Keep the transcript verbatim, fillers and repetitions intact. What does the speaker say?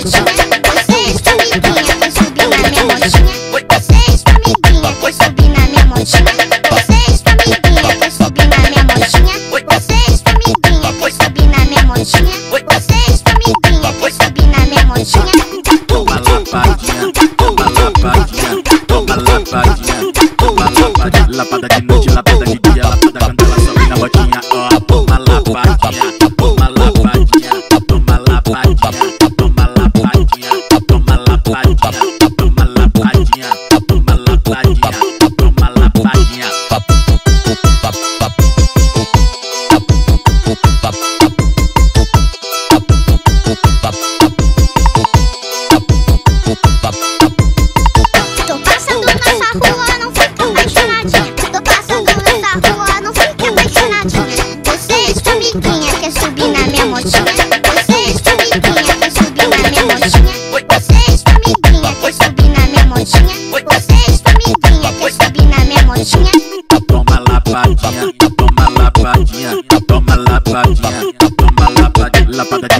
motinha. Vocês famiguinha, quer subir na minha motinha. Vocês famiguinha, quer subir na minha motinha. Vocês famiguinha, quer subir na minha motinha. Vocês famiguinha, quer subir na minha motinha. Vocês famiguinha, quer subir na minha motinha. Toma lapadinha, toma lapadinha, toma lapadinha, toma lapadinha. Lapada de noite, lapada de dia, lapada quando ela sobe na botinha. Ó, toma lapadinha, toma lapadinha, toma lapadinha, toma lapadinha, toma lapadinha, toma lapadinha, toma lapadinha, toma lapadinha. Tô passando nessa rua, não fica apaixonadinha. Tô passando nessa rua, não fica apaixonadinha. Vocês famiguinha, quer subir na minha motinha. Vocês famiguinha, quer subir na minha motinha. Vocês famiguinha, quer subir na minha motinha. Vocês famiguinha, quer subir na minha motinha. Toma lapadinha, toma lapadinha, toma lapadinha, toma lapadinha, lapada de